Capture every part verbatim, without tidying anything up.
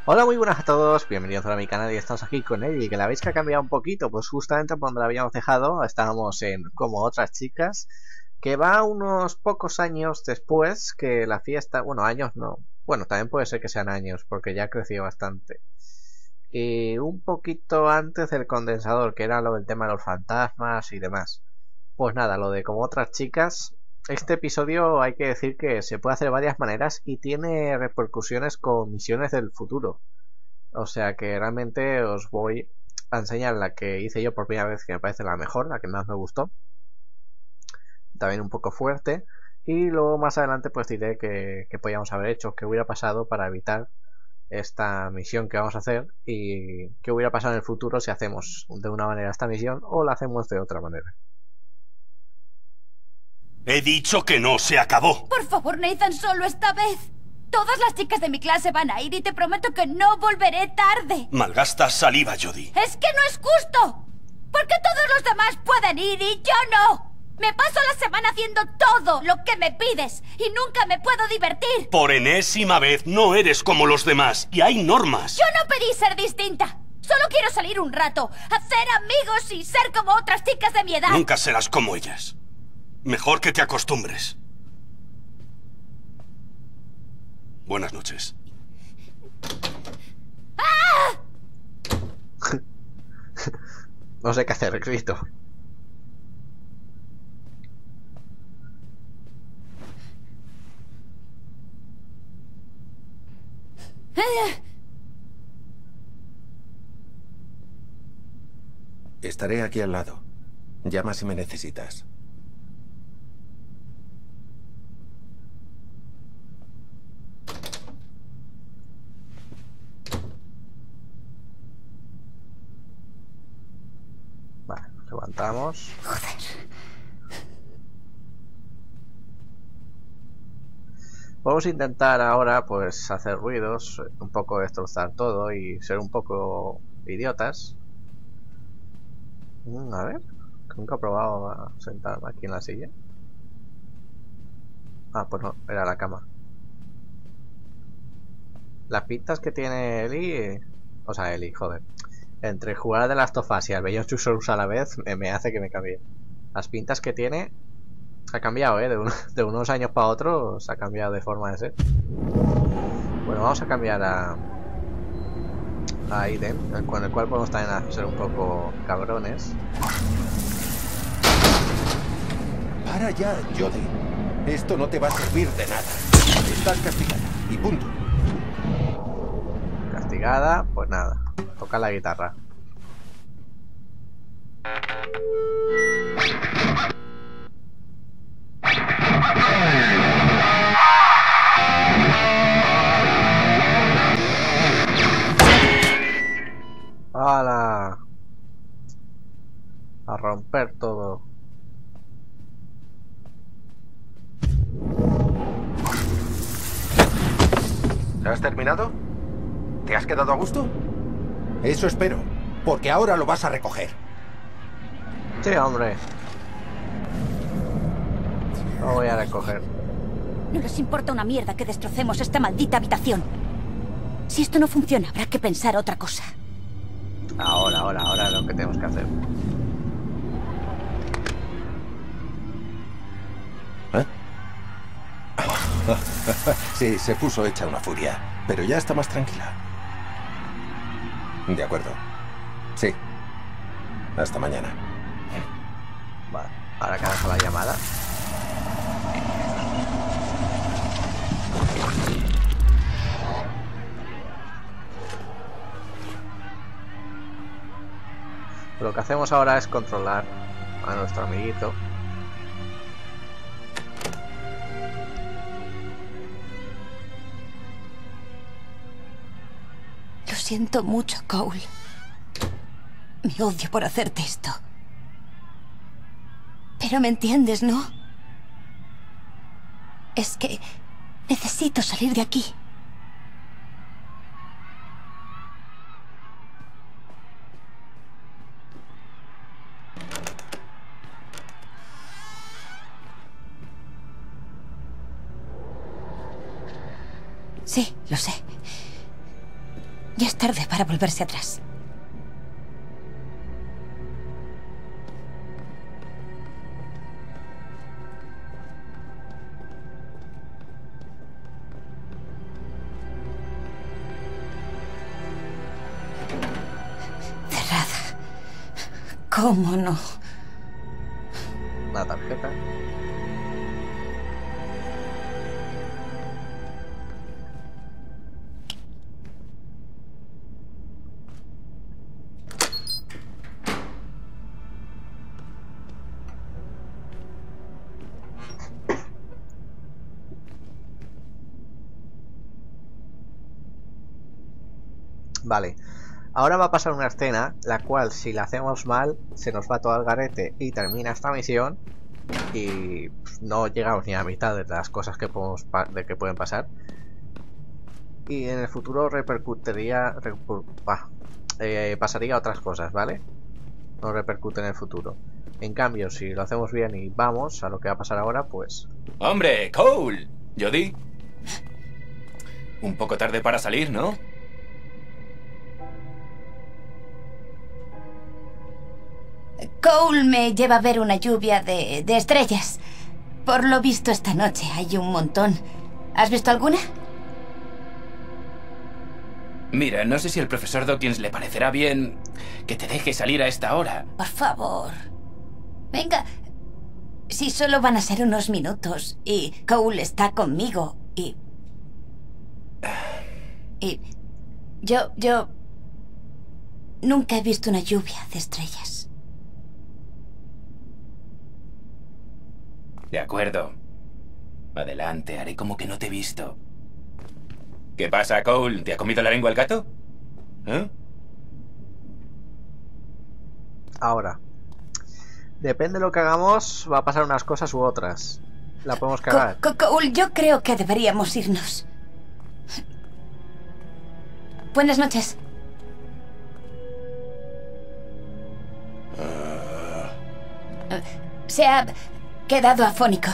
Hola, muy buenas a todos, bienvenidos a mi canal y estamos aquí con Ellie, que la veis que ha cambiado un poquito, pues justamente por donde la habíamos dejado, estábamos en Como Otras Chicas, que va unos pocos años después que la fiesta, bueno, años no, bueno, también puede ser que sean años, porque ya ha crecido bastante. Y un poquito antes del condensador, que era lo del tema de los fantasmas y demás. Pues nada, lo de Como Otras Chicas, este episodio hay que decir que se puede hacer de varias maneras y tiene repercusiones con misiones del futuro. O sea que realmente os voy a enseñar la que hice yo por primera vez, que me parece la mejor, la que más me gustó. También un poco fuerte. Y luego más adelante pues diré que, que podíamos haber hecho, que hubiera pasado para evitar esta misión que vamos a hacer y qué hubiera pasado en el futuro si hacemos de una manera esta misión o la hacemos de otra manera. He dicho que no, se acabó. Por favor, Nathan, solo esta vez. Todas las chicas de mi clase van a ir y te prometo que no volveré tarde. Malgastas saliva, Jodie. ¡Es que no es justo! ¿Por qué todos los demás pueden ir y yo no? Me paso la semana haciendo todo lo que me pides y nunca me puedo divertir. Por enésima vez, no eres como los demás y hay normas. Yo no pedí ser distinta. Solo quiero salir un rato, hacer amigos y ser como otras chicas de mi edad. Nunca serás como ellas. Mejor que te acostumbres. Buenas noches. ¡Ah! No sé qué hacer, grito. Estaré aquí al lado. Llama si me necesitas. Vale, nos levantamos. Joder. Vamos a intentar ahora pues hacer ruidos, un poco destrozar todo y ser un poco idiotas. Mm, a ver, nunca he probado a sentarme aquí en la silla. Ah, pues no, era la cama. Las pintas que tiene Ellie, o sea, Ellie, joder, entre jugar a The Last of Us y al Beyond Two Souls a la vez, me, me hace que me cambie. Las pintas que tiene, ha cambiado, ¿eh? De, un, de unos años para otros, ha cambiado de forma de ser. Bueno, vamos a cambiar a... a Aiden, con el cual podemos también ser un poco cabrones. Para ya, Jodie. Esto no te va a servir de nada. Estás castigada. Y punto. Castigada, pues nada. Toca la guitarra. ¡Hala! A romper todo. ¿Has terminado? ¿Te has quedado a gusto? Eso espero, porque ahora lo vas a recoger. Sí, hombre. Lo voy a recoger. No les importa una mierda que destrocemos esta maldita habitación. Si esto no funciona, habrá que pensar otra cosa. Ahora, ahora, ahora lo que tenemos que hacer. ¿Eh? Sí, se puso hecha una furia, pero ya está más tranquila. De acuerdo. Sí. Hasta mañana. Vale, ahora que deja la llamada. Lo que hacemos ahora es controlar a nuestro amiguito. Lo siento mucho, Cole. Me odio por hacerte esto. Pero me entiendes, ¿no? Es que necesito salir de aquí. Sí, lo sé. Ya es tarde para volverse atrás. Cerrada. ¿Cómo no? La tarjeta. Vale, ahora va a pasar una escena la cual, si la hacemos mal, se nos va todo al garete y termina esta misión y no llegamos ni a la mitad de las cosas que podemos de que pueden pasar, y en el futuro repercutiría reper, bah, eh, pasaría a otras cosas, ¿vale? No repercute en el futuro. En cambio, si lo hacemos bien y vamos a lo que va a pasar ahora, pues... ¡Hombre, Cole! ¿Jodie? Un poco tarde para salir, ¿no? Cole me lleva a ver una lluvia de, de estrellas. Por lo visto esta noche hay un montón. ¿Has visto alguna? Mira, no sé si al profesor Dawkins le parecerá bien que te deje salir a esta hora. Por favor. Venga. Si solo van a ser unos minutos y Cole está conmigo y... Y... Yo, yo... Nunca he visto una lluvia de estrellas. De acuerdo. Adelante, haré como que no te he visto. ¿Qué pasa, Cole? ¿Te ha comido la lengua el gato? ¿Eh? Ahora, depende de lo que hagamos, va a pasar unas cosas u otras. La podemos cagar. Co Co Cole, yo creo que deberíamos irnos. Buenas noches. Uh... Se ha quedado afónico.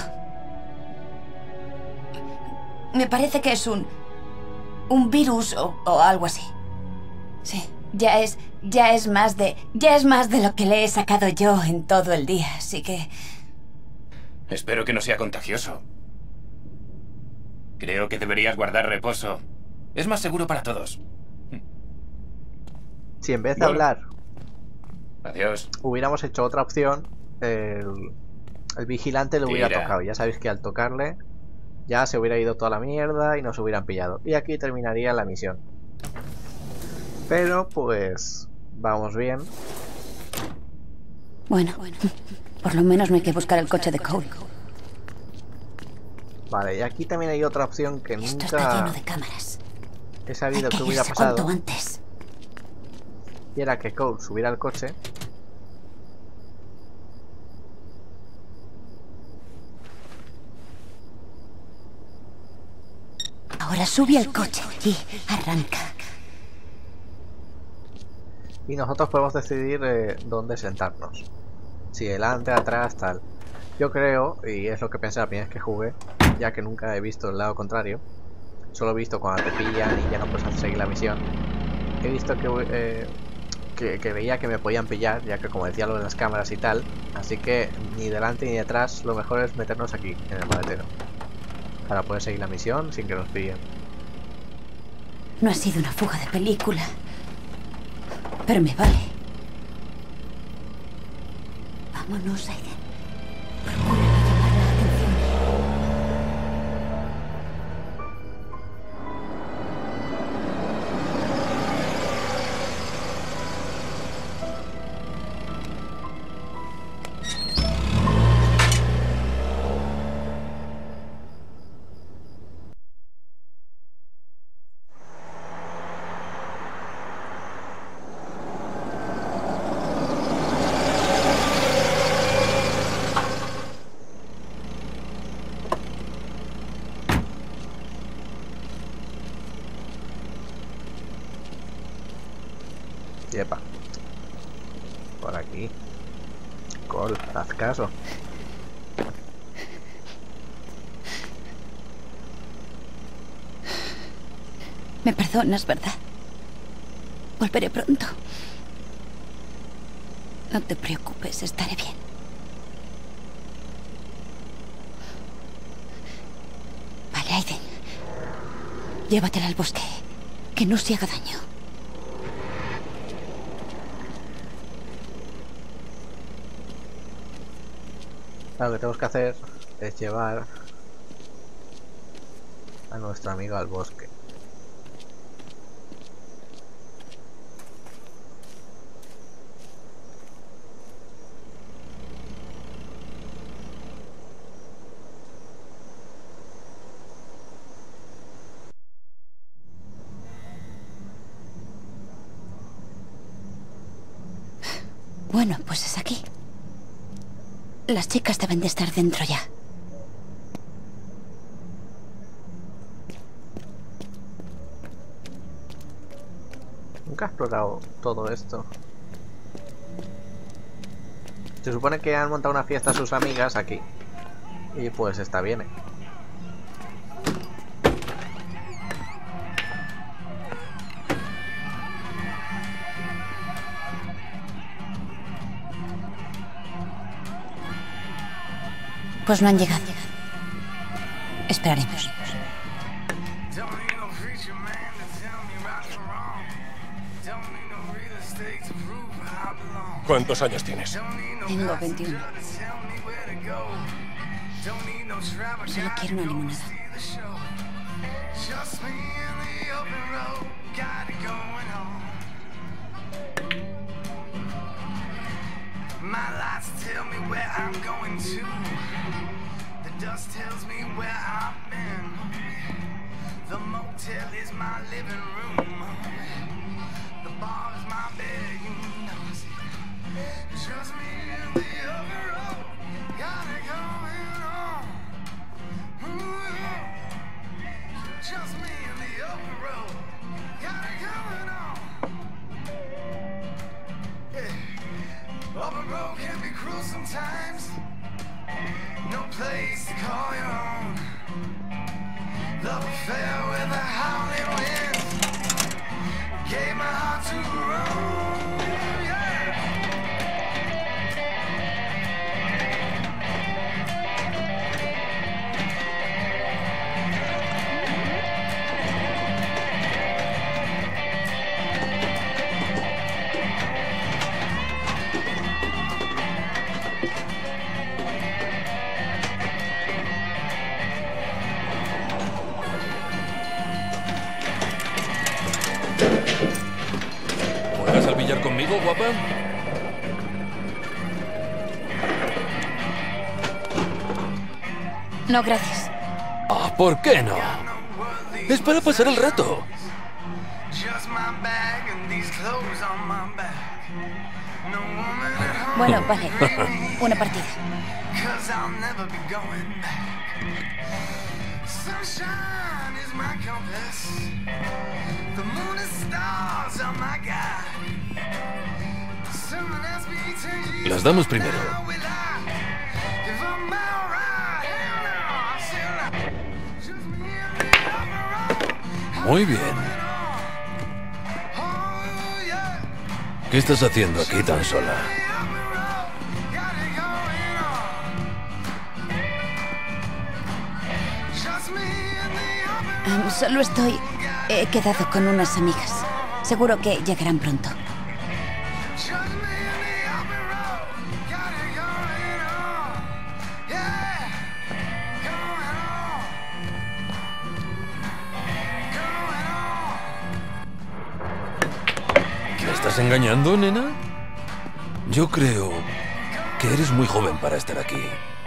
Me parece que es un... un virus o, o algo así. Sí, ya es... ya es más de... ya es más de lo que le he sacado yo en todo el día, así que... Espero que no sea contagioso. Creo que deberías guardar reposo. Es más seguro para todos. Si en vez de hablar... Adiós. Hubiéramos hecho otra opción, el... el vigilante le hubiera Tira. tocado. Ya sabéis que al tocarle ya se hubiera ido toda la mierda y nos hubieran pillado. Y aquí terminaría la misión. Pero pues vamos bien. Bueno, por lo menos no hay que buscar el coche de Cole. Vale, y aquí también hay otra opción que Esto está nunca lleno de cámaras. he sabido Hay que hubiera irse pasado. cuanto antes. Y era que Cole subiera al coche. Ahora sube al coche y arranca. Y nosotros podemos decidir eh, dónde sentarnos. Si delante, atrás, tal. Yo creo, y es lo que pensé la primera vez que jugué, ya que nunca he visto el lado contrario, solo he visto cuando te pillan y ya no puedes seguir la misión. He visto que, eh, que, que veía que me podían pillar, ya que como decía lo de las cámaras y tal, así que ni delante ni detrás, lo mejor es meternos aquí, en el maletero, para poder seguir la misión sin que nos pillen. No ha sido una fuga de película, pero me vale. Vámonos, Aiden. Procura no llamar la atención. Yepa. Por aquí. Cole, haz caso. Me perdonas, ¿verdad? Volveré pronto. No te preocupes, estaré bien. Vale, Aiden. Llévatela al bosque. Que no se haga daño. Lo que tenemos que hacer es llevar a nuestro amigo al bosque. Bueno, pues es aquí. Las chicas deben de estar dentro ya. Nunca he explorado todo esto. Se supone que han montado una fiesta a sus amigas aquí. Y pues está bien, ¿eh? Pues no han llegado. Esperaremos. ¿Cuántos años tienes? Tengo veintiuno. Solo quiero una limonada. My lights tell me where I'm going to. The dust tells me where I've been. The motel is my living room. The bar is my bed, you know. Just me and the other road. Got it going on. Ooh, just me and the other road. Got it going on. Yeah. Upper road can be cruel sometimes. No place to call your own. Love affair with the howling winds. Gave my heart to roam. Yeah. ¿Juegas al billar conmigo, guapa? No, gracias. Ah, ¿por qué no? Es para pasar el rato. Just my bag and these clothes on my back. No woman at home. Bueno, vale. Una partida. Cause I'll never be going back. Sunshine is my compass. The moon and stars are my guide. Someone asked me ten years Las damos primero. now will I? If I'm alright, hell no, I still not. Just me and the other road. Muy bien. Oh, yeah. ¿Qué estás haciendo aquí tan sola? Um, solo estoy... He quedado con unas amigas. Seguro que llegarán pronto. ¿Me estás engañando, nena? Yo creo que eres muy joven para estar aquí.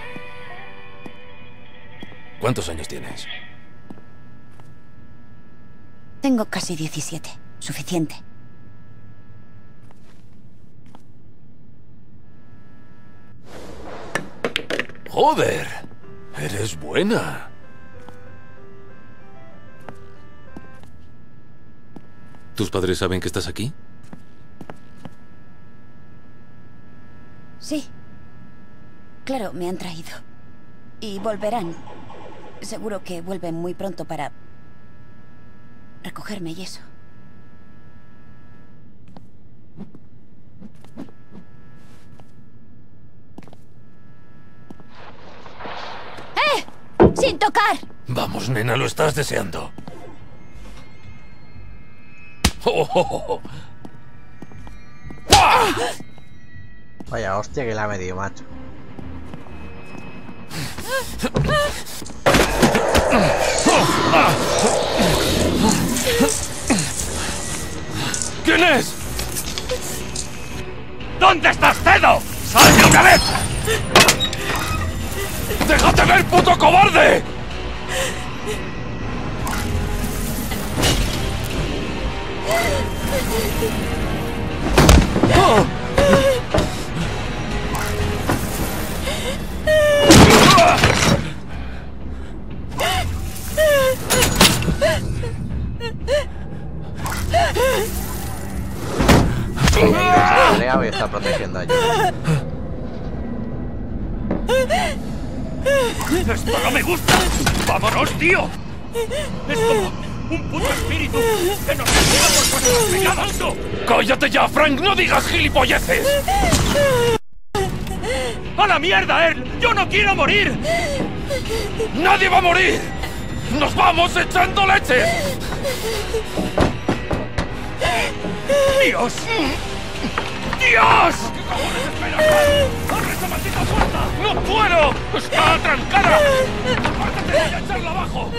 ¿Cuántos años tienes? Tengo casi diecisiete. Suficiente. ¡Joder! Eres buena. ¿Tus padres saben que estás aquí? Sí. Claro, me han traído. Y volverán. Seguro que vuelven muy pronto para recogerme y eso. sin tocar. Vamos, nena, lo estás deseando. Oh, oh, oh. ¡Ah! Vaya hostia que la ha metido, macho. ¿Quién es? ¿Dónde estás, Cedo? ¡Sal de una vez! ¡Déjate ver, puto cobarde! ¡Oh! Lea y está protegiendo a Jodie. ¡Esto no me gusta! ¡Vámonos, tío! Es como un puto espíritu que nos castiga por cosas pecadas, ¿no? ¡Cállate ya, Frank! ¡No digas gilipolleces! ¡A la mierda, Earl! ¡Yo no quiero morir! ¡Nadie va a morir! ¡Nos vamos echando leche! ¡Dios! ¡Dios! ¿Qué cojones esperas? ¡Abre esa maldita puerta! ¡No puedo! ¡Está atrancada! ¡Apártate! ¡Voy a echarla abajo!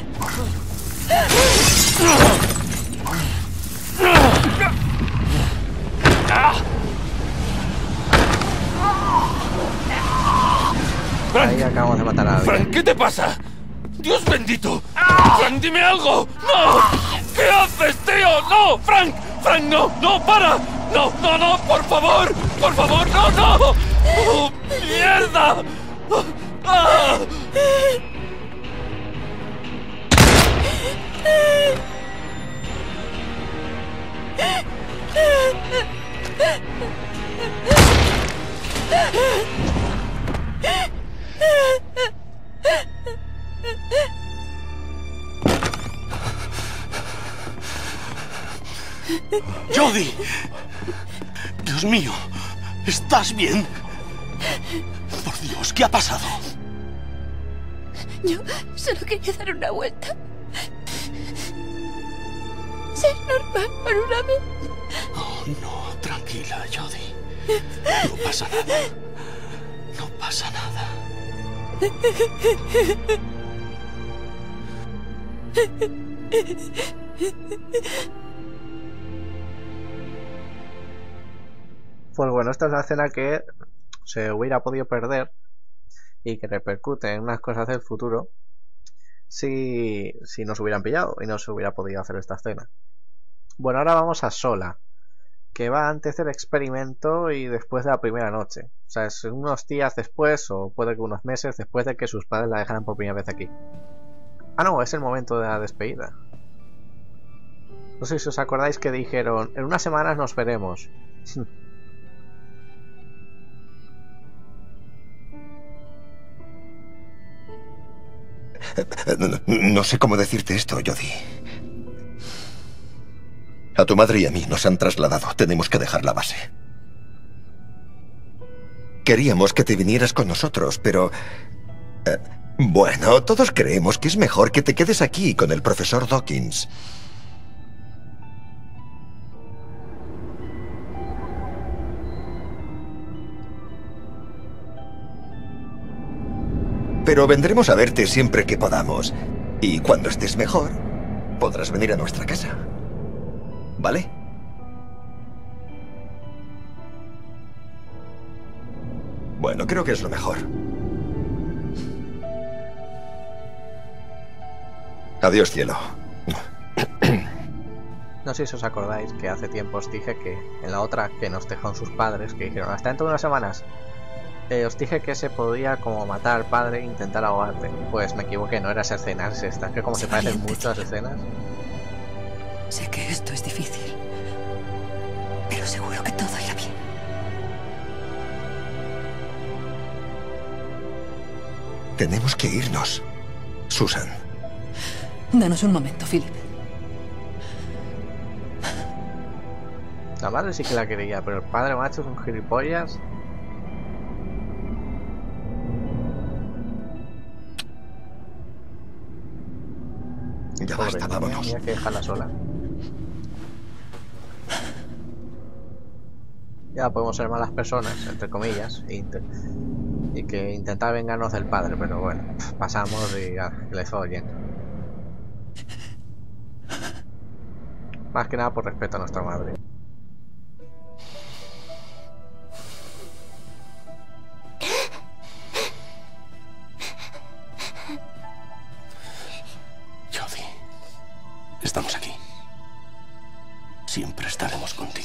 Ahí acabamos de matar a alguien. Frank, ¿qué te pasa? ¡Dios bendito! ¡Frank, dime algo! ¡No! ¿Qué haces, tío? ¡No! ¡Frank! ¡Frank, no! ¡No, para! ¡No, no, no! ¡Por favor! ¡Por favor, no, no! ¡Oh, mierda! ¡Ah! ¡Jodie! Dios mío, ¿estás bien? Por Dios, ¿qué ha pasado? Yo solo quería dar una vuelta. Ser normal por una vez. Oh, no, tranquila, Jodie. No pasa nada. No pasa nada. Pues bueno, esta es la escena que se hubiera podido perder y que repercute en unas cosas del futuro si, si nos hubieran pillado y no se hubiera podido hacer esta escena. Bueno, ahora vamos a Sola, que va antes del experimento y después de la primera noche. O sea, es unos días después, o puede que unos meses después de que sus padres la dejaran por primera vez aquí. Ah, no, es el momento de la despedida. No sé si os acordáis que dijeron, en unas semanas nos veremos. No, no sé cómo decirte esto, Jodie. A tu madre y a mí nos han trasladado. Tenemos que dejar la base. Queríamos que te vinieras con nosotros, pero... Eh, bueno, todos creemos que es mejor que te quedes aquí con el profesor Dawkins. Pero vendremos a verte siempre que podamos. Y cuando estés mejor, podrás venir a nuestra casa. ¿Vale? Bueno, creo que es lo mejor. Adiós, cielo. No sé si os acordáis que hace tiempo os dije que en la otra que nos dejaron sus padres, que dijeron hasta dentro de unas semanas, eh, os dije que se podía como matar al padre e intentar ahogarte. Pues me equivoqué, no era esa escena, es esta, que como se parecen mucho las escenas. Sé que esto es difícil, pero seguro que todo irá bien. Tenemos que irnos, Susan. Danos un momento, Philip. La madre sí que la quería, pero el padre macho es un gilipollas. Ya pobre basta, niña, vámonos. y hay que dejarla sola. Ya podemos ser malas personas, entre comillas, e inte- y que intentar vengarnos del padre, pero bueno, pasamos y ah, que les oyen. Más que nada por respeto a nuestra madre. Jodie, estamos aquí. Siempre estaremos contigo.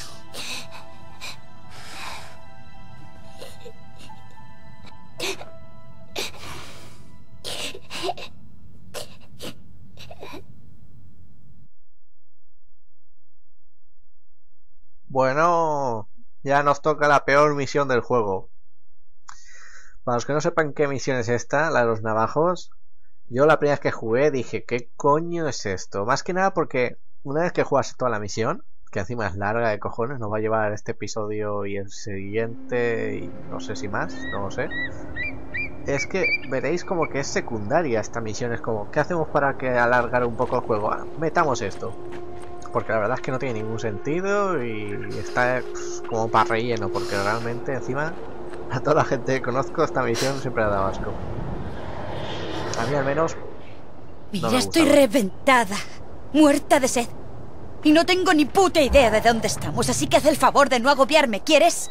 Bueno, ya nos toca la peor misión del juego. Para los que no sepan qué misión es esta, la de los navajos, yo la primera vez que jugué dije, ¿qué coño es esto? Más que nada porque una vez que juegas toda la misión, que encima es larga de cojones, nos va a llevar este episodio y el siguiente y no sé si más, no lo sé. Es que veréis como que es secundaria esta misión, es como, ¿qué hacemos para que alargar un poco el juego? Ah, metamos esto. Porque la verdad es que no tiene ningún sentido y está pues, como para relleno, porque realmente encima a toda la gente que conozco esta misión siempre ha dado asco. A mí al menos Mira, no me estoy gustaba. reventada, muerta de sed. Y no tengo ni puta idea de dónde estamos, así que haz el favor de no agobiarme, ¿quieres?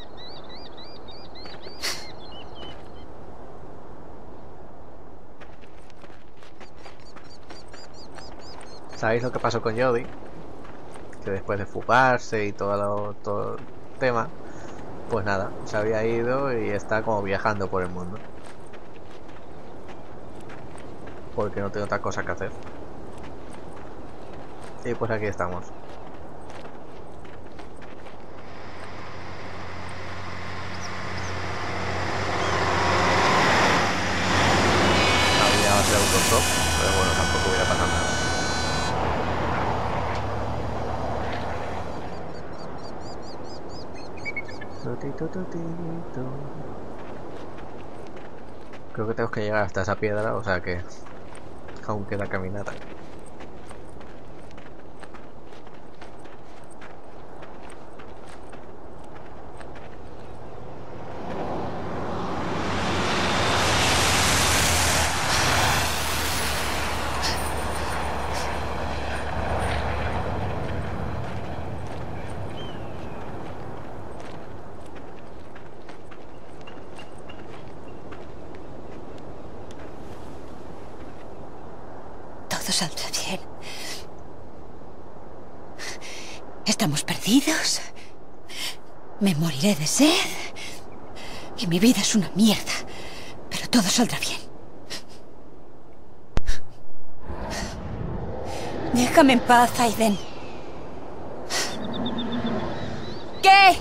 ¿Sabéis lo que pasó con Jodie? Que después de fugarse y todo, lo, todo el tema, pues nada, se había ido y está como viajando por el mundo. Porque no tengo otra cosa que hacer. Y pues aquí estamos. Había hacer autostop, pero bueno, tampoco hubiera pasado nada. Creo que tengo que llegar hasta esa piedra, o sea que aún queda caminata. Todo saldrá bien. Estamos perdidos. Me moriré de sed. Y mi vida es una mierda. Pero todo saldrá bien. Déjame en paz, Aiden. ¿Qué?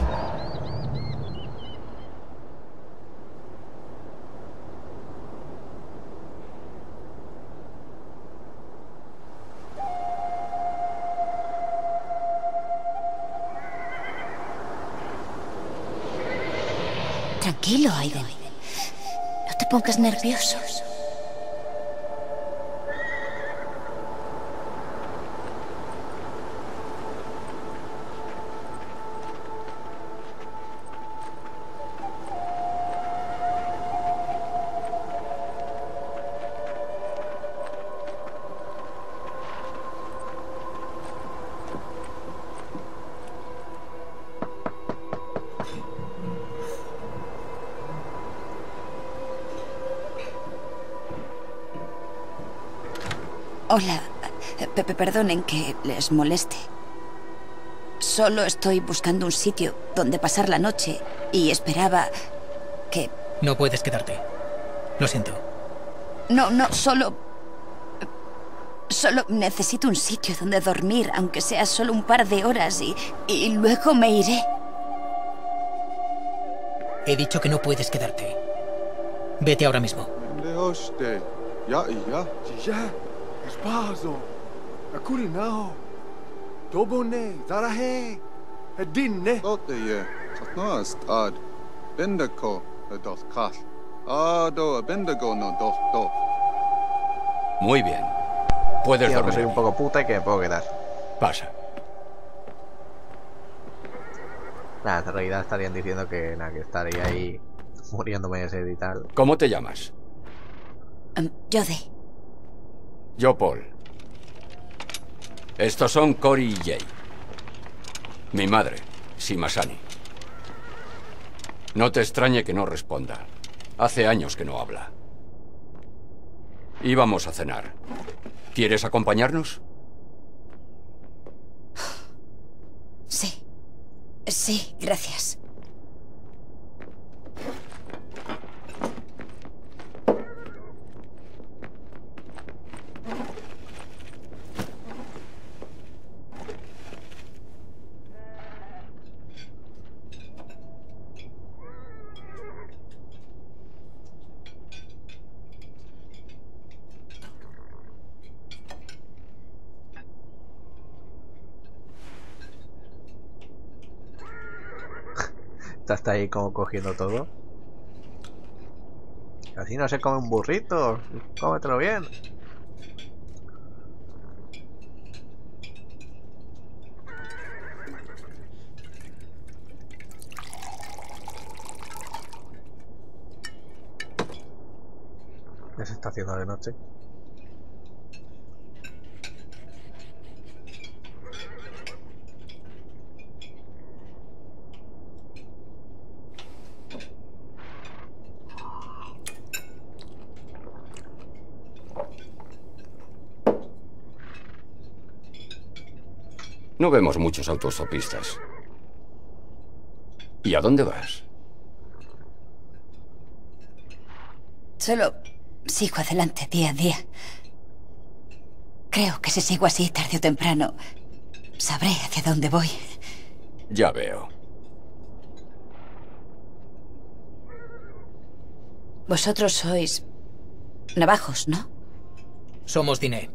Tranquilo, Aiden. No te pongas nervioso. Hola. Pepe, perdonen que les moleste. Solo estoy buscando un sitio donde pasar la noche y esperaba que... No puedes quedarte. Lo siento. No, no, solo... Solo necesito un sitio donde dormir, aunque sea solo un par de horas y, y luego me iré. He dicho que no puedes quedarte. Vete ahora mismo. Ya, ya, ya. Espazo. Akurinao. Dobone, Zarahe. Edinne. Dotte, Satnast ad. Bendaco, a dos kas. Ado, a bendago no dos do. Muy bien. Puedes Digo que dormir. soy un poco puta y que me puedo quedar. Pasa. Nada, en realidad estarían diciendo que nada, que estaría ahí muriéndome de sed y tal. ¿Cómo te llamas? Um, Jodie. Yo, Paul. Estos son Cory y Jay. Mi madre, Simasani. No te extrañe que no responda. Hace años que no habla. Íbamos a cenar. ¿Quieres acompañarnos? Sí. Sí, gracias. Está ahí como cogiendo todo. Así no se come un burrito. Cómetelo bien. Ya se está haciendo de noche. No vemos muchos autostopistas. ¿Y a dónde vas? Solo sigo adelante día a día. Creo que si sigo así tarde o temprano, sabré hacia dónde voy. Ya veo. Vosotros sois navajos, ¿no? Somos Diné.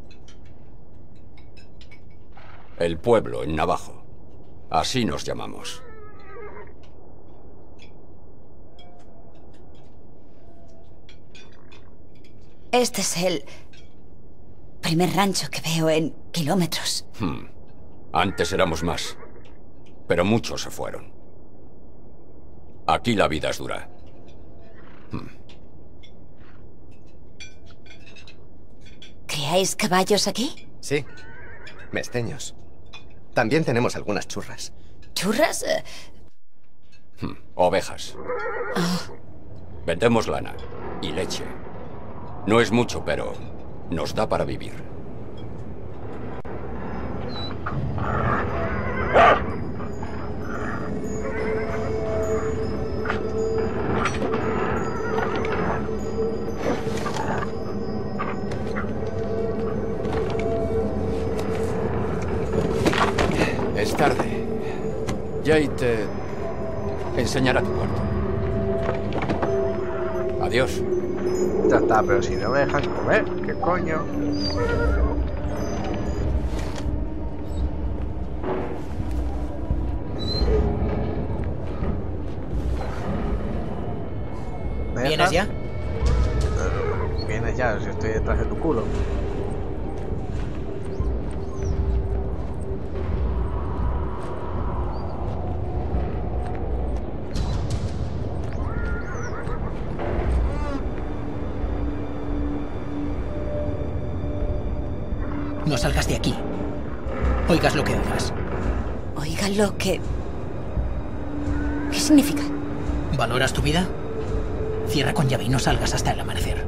El pueblo en Navajo. Así nos llamamos. Este es el primer rancho que veo en kilómetros. Hmm. Antes éramos más. Pero muchos se fueron. Aquí la vida es dura. Hmm. ¿Criáis caballos aquí? Sí. Mesteños. También tenemos algunas churras. ¿Churras? Eh, Hmm. Ovejas. Vendemos lana y leche. No es mucho, pero nos da para vivir. Es tarde. Jay te enseñará tu cuarto. Adiós. Ya está, pero si no me dejan comer, ¿qué coño? ¿Me ¿Vienes dejas? ya? Eh, Vienes ya, si estoy detrás de tu culo. No salgas de aquí. Oigas lo que oigas. Oiga lo que... ¿Qué significa? ¿Valoras tu vida? Cierra con llave y no salgas hasta el amanecer.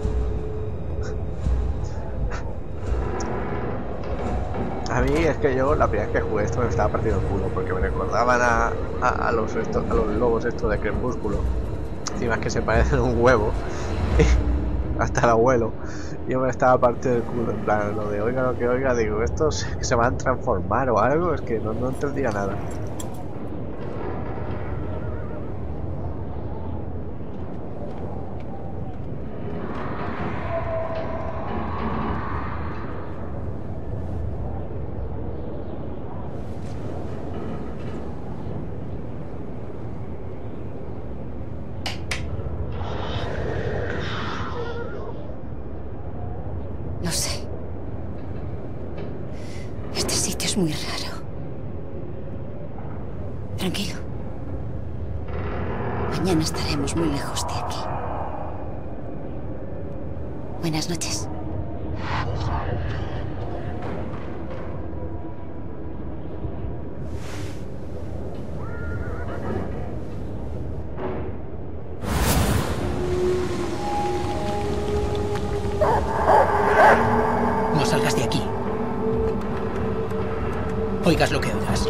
A mí es que yo la primera vez que jugué esto me estaba partiendo el culo porque me recordaban a, a, a, los, estos, a los lobos estos de Crepúsculo. Encima es que se parecen un huevo. Hasta el abuelo. Yo me estaba partiendo el culo, en plan, lo de oiga lo que oiga, digo, estos se van a transformar o algo, es que no, no entendía nada. No sé. sitio es muy raro. Tranquilo. Mañana estaremos muy lejos de aquí. Buenas noches. No salgas de aquí. Oigas lo que oigas.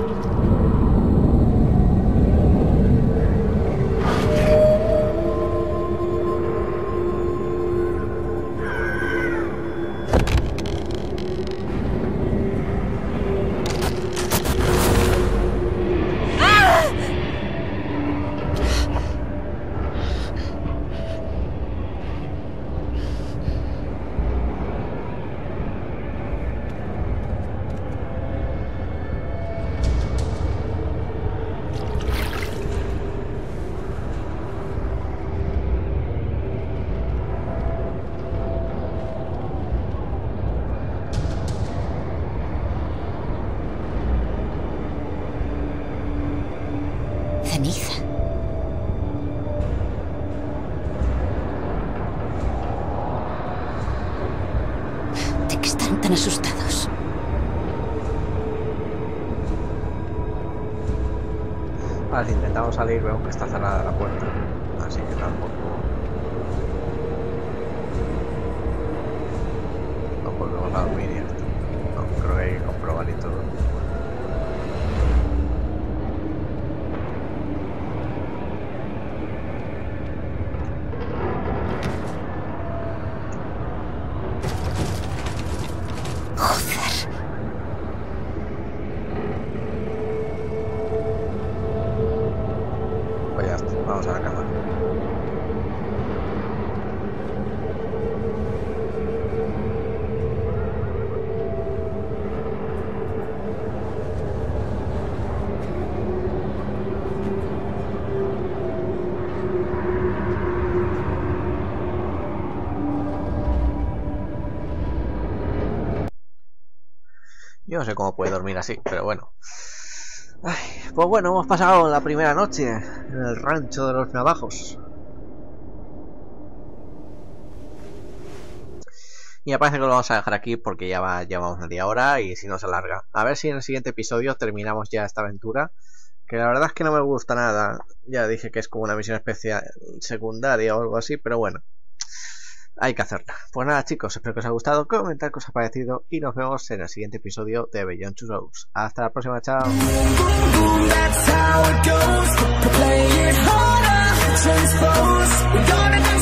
Ceniza. ¿De qué están tan asustados? Vale, si intentamos salir, vemos que está cerrada la puerta. Así que tampoco... No podemos a dormir y esto. No, creo que hay que comprobar y todo. Vamos a la cama. Yo no sé cómo puede dormir así, pero bueno. Ay, pues bueno, hemos pasado la primera noche en el rancho de los navajos. Y me parece que lo vamos a dejar aquí porque ya va, llevamos media hora y si no se alarga. A ver si en el siguiente episodio terminamos ya esta aventura. Que la verdad es que no me gusta nada. Ya dije que es como una misión especial secundaria o algo así, pero bueno. Hay que hacerla. Pues nada, chicos, espero que os haya gustado, comentar qué os ha parecido y nos vemos en el siguiente episodio de Beyond Two Souls. Hasta la próxima, chao.